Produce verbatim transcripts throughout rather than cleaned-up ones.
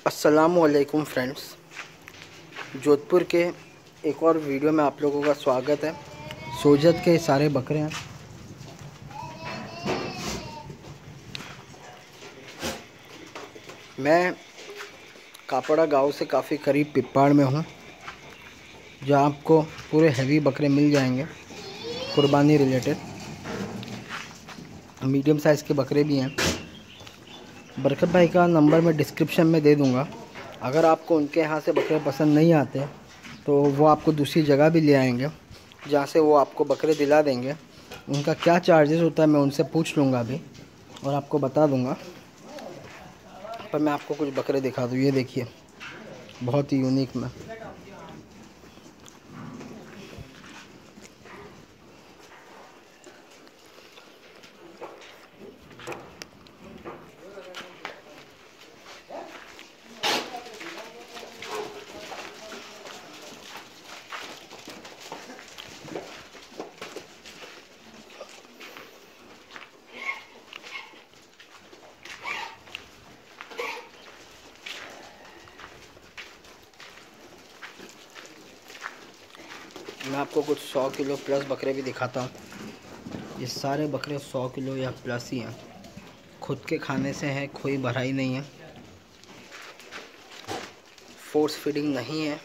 अस्सलामुअलैकुम फ्रेंड्स, जोधपुर के एक और वीडियो में आप लोगों का स्वागत है। सोजत के सारे बकरे हैं। मैं कापड़ा गांव से काफ़ी करीब पिप्पाड़ में हूँ, जहाँ आपको पूरे हैवी बकरे मिल जाएंगे कुर्बानी रिलेटेड। मीडियम साइज़ के बकरे भी हैं। बरकत भाई का नंबर मैं डिस्क्रिप्शन में दे दूँगा। अगर आपको उनके यहाँ से बकरे पसंद नहीं आते तो वो आपको दूसरी जगह भी ले आएंगे, जहाँ से वो आपको बकरे दिला देंगे। उनका क्या चार्जेस होता है मैं उनसे पूछ लूँगा अभी और आपको बता दूँगा। पर मैं आपको कुछ बकरे दिखा दूँ। ये देखिए, बहुत ही यूनिक में मैं आपको कुछ सौ किलो प्लस बकरे भी दिखाता हूँ। ये सारे बकरे सौ किलो या प्लस ही हैं। खुद के खाने से हैं, कोई भराई नहीं है, फोर्स फीडिंग नहीं है।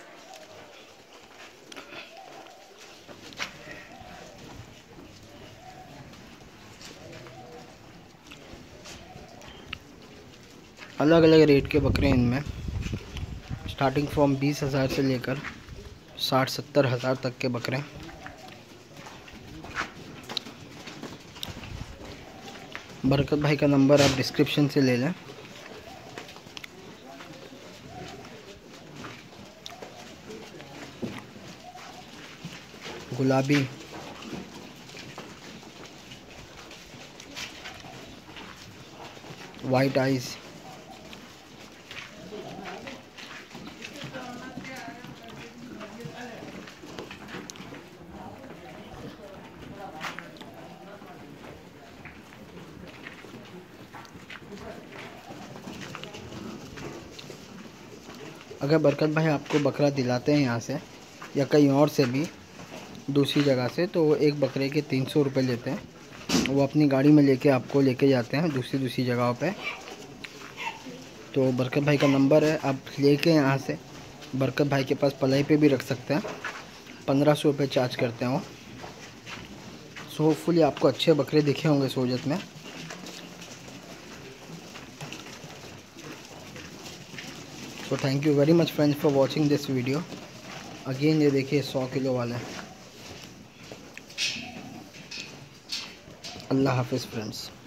अलग अलग रेट के बकरे इनमें, स्टार्टिंग फ्रॉम बीस हज़ार से लेकर साठ सत्तर हज़ार तक के बकरे। बरकत भाई का नंबर आप डिस्क्रिप्शन से ले लें। गुलाबी, वाइट आइज़, अगर बरकत भाई आपको बकरा दिलाते हैं यहाँ से या कहीं और से भी दूसरी जगह से, तो वो एक बकरे के तीन सौ रुपये लेते हैं। वो अपनी गाड़ी में लेके आपको लेके जाते हैं दूसरी दूसरी जगहों पे। तो बरकत भाई का नंबर है, आप लेके यहाँ से बरकत भाई के पास पलाई पे भी रख सकते हैं। पंद्रह सौ रुपये चार्ज करते हैं वो। सो होपफुली आपको अच्छे बकरे दिखे होंगे सोजत में। So thank you very much friends for watching this video. Again ये देखिए सौ किलो वाले। अल्लाह हाफिज़ फ्रेंड्स।